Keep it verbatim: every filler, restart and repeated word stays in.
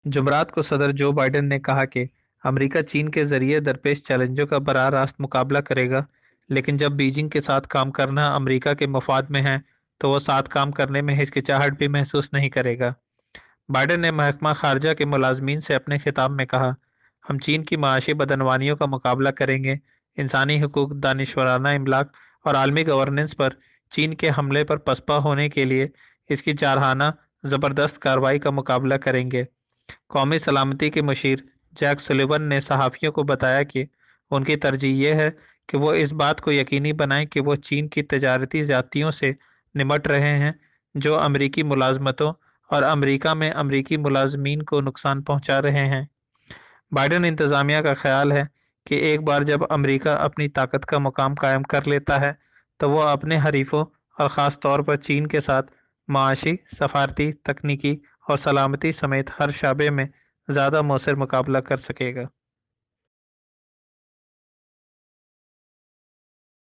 جمعرات کو صدر جو بائیڈن نے کہا کہ امریکہ چین کے ذریعے درپیش چیلنجوں کا براہ راست مقابلہ کرے گا، لیکن جب بیجنگ کے ساتھ کام کرنا امریکہ کے مفاد میں ہے تو وہ ساتھ کام کرنے میں ہچکچاہٹ بھی محسوس نہیں کرے گا۔ بائیڈن نے محکمہ خارجہ کے ملازمین سے اپنے خطاب میں کہا، ہم چین کی معاشی بدعنوانیوں کا مقابلہ کریں گے، انسانی حقوق، دانشورانہ املاک اور عالمی گورننس پر چین کے حملے پر پسپا ہونے کے لیے اس کی جارحانہ زبردست کارروائی کا مقابلہ کریں گے۔ قومی سلامتی کے مشیر جیک سولیون نے صحافیوں کو بتایا کہ ان کی ترجیح یہ ہے کہ وہ اس بات کو یقینی بنائیں کہ وہ چین کی تجارتی زیادتیوں سے نمٹ رہے ہیں جو امریکی ملازمتوں اور امریکہ میں امریکی ملازمین کو نقصان پہنچا رہے ہیں۔ بائیڈن انتظامیہ کا خیال ہے کہ ایک بار جب امریکہ اپنی طاقت کا مقام قائم کر لیتا ہے تو وہ اپنے حریفوں اور خاص طور پر چین کے ساتھ معاشی، سفارتی، تکنیکی اور سلامتی سمیت ہر شعبے میں زیادہ مؤثر مقابلہ کر سکے گا۔